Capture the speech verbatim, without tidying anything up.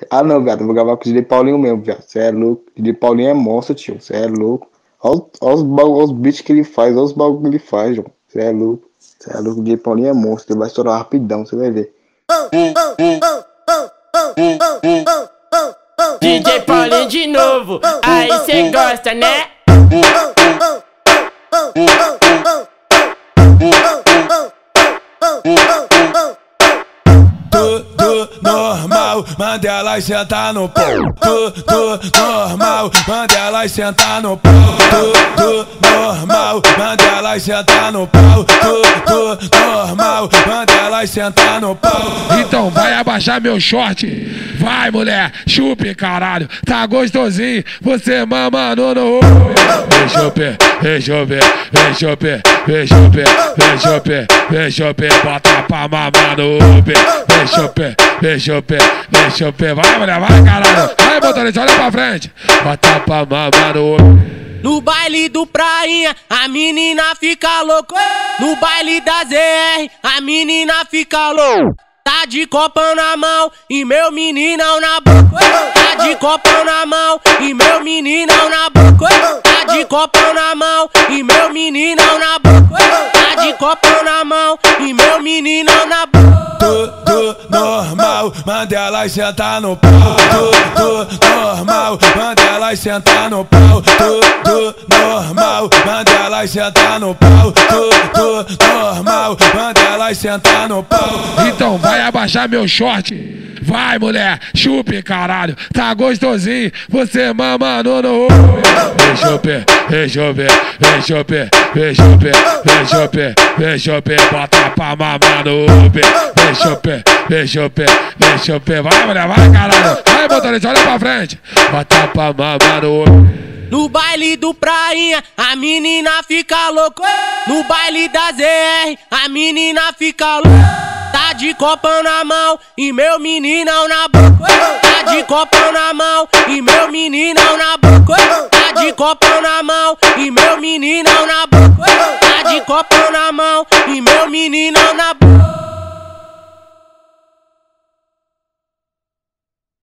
Ah não, viado, eu vou gravar com o D J Paulinho mesmo, viado. Você é louco. O D J Paulinho é monstro, tio. Você é louco. Olha os, os beats que ele faz, olha os bagulho que ele faz, João. Você é louco. Você é louco, o D J Paulinho é monstro. Ele vai estourar rapidão, você vai ver. D J Paulinho de novo, aí cê gosta, né? Tudo normal, manda elas sentar no pau. Tudo normal, manda elas sentar no pau. Tudo normal, manda elas sentar no pau. Tudo normal, manda elas sentar no pau. Então vai abaixar meu short. Vai, mulher, chupe, caralho. Tá gostosinho, você mamando no olho. Vem chope, vem chope, vem chope, vem chope, vem chope, vem chope, bota pra mamar no olho. Vem chope, vem chope, vem chope. Vai, mulher, vai, caralho. Vai, motorista, olha pra frente. Bota pra mamar no olho. No baile do prainha, a menina fica louca. No baile da Z R, a menina fica louca. Tá de copão na mão e meu meninão na boca. Tá de copão na mão e meu meninão na boca. Tá de copão na mão e meu meninão na boca. Tá de copão na mão e meu meninão na boca. Tudo normal, manda elas sentar no pau. Tudo normal, manda elas sentar no pau. Tudo normal, manda elas sentar no pau. Tudo normal, manda elas sentar no pau. Então vai abaixar meu short. Vai, mulher, chupe, caralho. Tá gostosinho, você mamando no olho. Vem chope, vem chope, vem chope, vem chope, vem chope, vem chope, bota pra mamar no olho. Vem chope, vem chope, vem chope. Vai, mulher, vai, caralho. Vai, motorista, olha pra frente. Bota pra mamar no olho. No baile do prainha, a menina fica louca. No baile da Z R, a menina fica louca. Tá de copão na mão e meu meninão na boca. Tá de copão na mão e meu meninão na boca. Tá de copão na mão e meu meninão na boca.